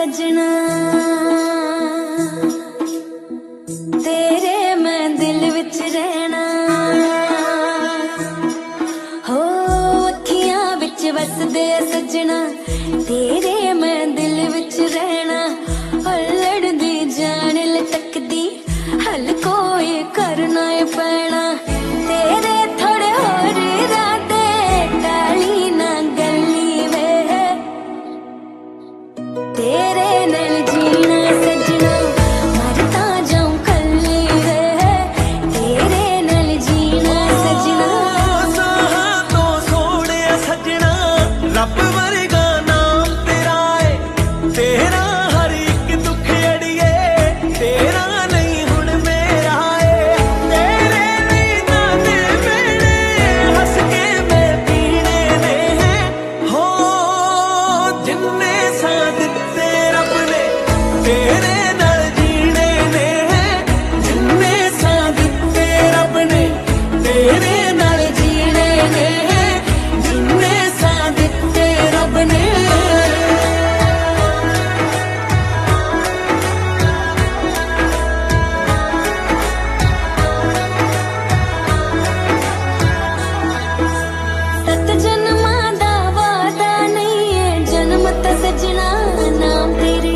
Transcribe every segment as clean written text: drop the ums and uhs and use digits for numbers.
सजना तेरे मैं दिल विच रहना हो अखियां विच वसदे सजना तेरे मैं दिल विच रहना लड़दी जान लटकदी हल कोई करना पैना तेरे थोड़े होर इरादे टाली ना गली वे तेरे नाल जीना सजना मरता जाऊं कल्ली वे तेरे नाल जीना सजना साहां तो सोने सजना रब वर्गा नाम तेरा है तेरा हर एक दुख अड़िए तेरा नहीं हुण मेरा है तेरे नींदां दे वेले हस के मैं पीने ने हो जिन्ने सा दित्ते रब ने तेरे नाल जीने ने जिन्ने सा दित्ते रब ने तेरे नाल जीने ने जिन्ने सा दित्ते रब ने सत जन्मां दा वादा नहीं है जन्म त सजना नाम तेरे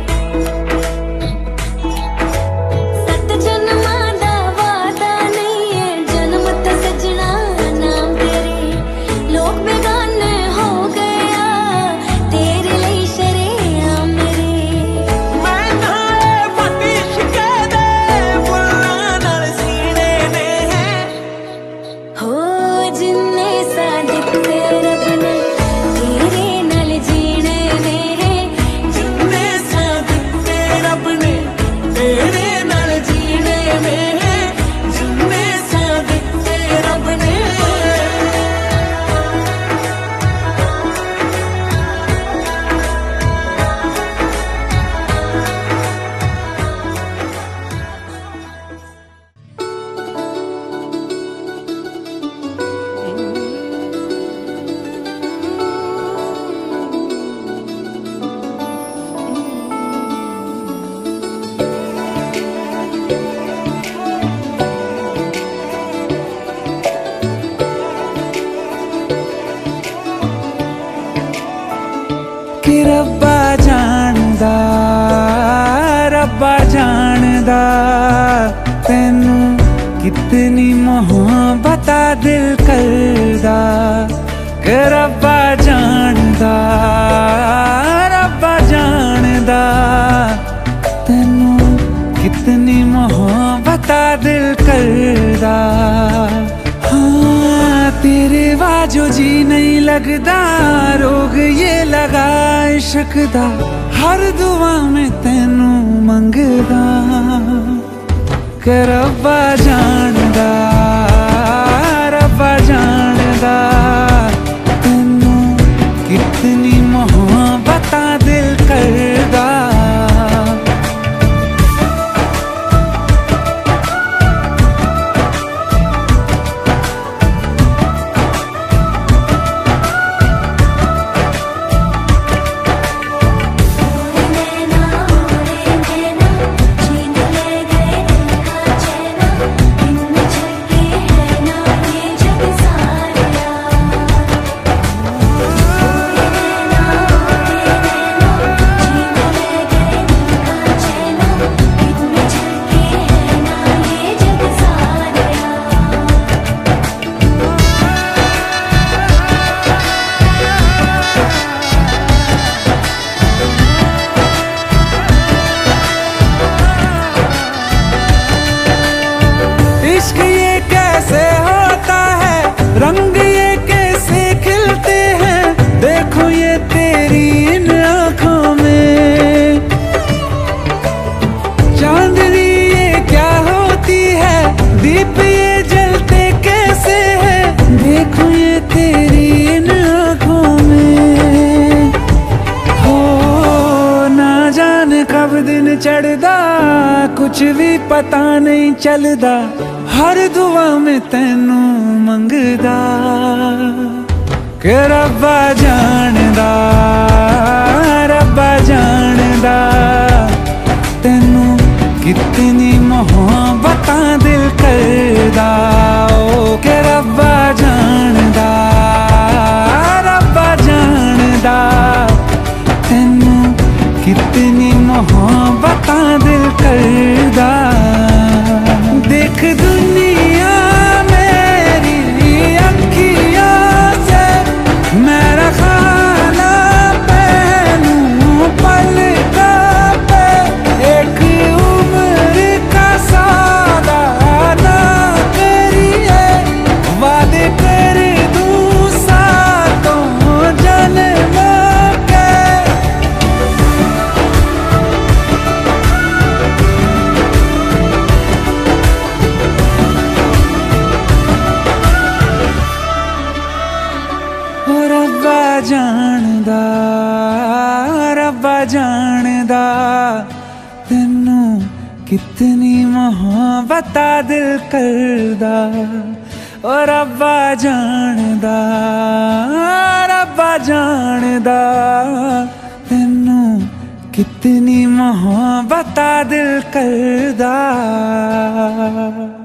सत जन्मां दा वादा नहीं है जन्म त सजना नाम तेरे लोग बेगाने हो गया तेरे लिए शरेआम मेरे मैं नाले फटी शिके दे फुल्लां नाल सीने ने हो जिन्ने सा दित्ते रब ने तेरे नाल जीने ने जिन्ने सा दित्ते रब ने तेरे नाल जीने ने जिन्ने सा दित्ते रब ने कि रब्बा जानदा तैनू कितनी मोहब्बत दिल करदा कि रब्बा जानदा तैनू कितनी मोहब्बत दिल करदा हाँ तेरे बाजो जी नहीं लगदा रोग ये लगा इश्क दा हर दुआ में तैनू मंगदा कि रब्बा जानदा तैनू कितनी मोहब्बत दिल करदा इश्क ये कैसे होता है रंग ये कैसे खिलते हैं देखो ये तेरी इन आँखों में चांदनी ये क्या होती है दीप ये जलते कैसे है देखो ये तेरी इन आँखों में हो ना जाने कब दिन चढ़दा कुछ भी पता नहीं चलदा हर दुआ में तैनू मंगदा कि रब्बा जानदा जानदा रब्बा जानदा तेनू कितनी मोहब्बत दिल करदा। ओ रब्बा जानदा तेनू कितनी मोहब्बत दिल करदा।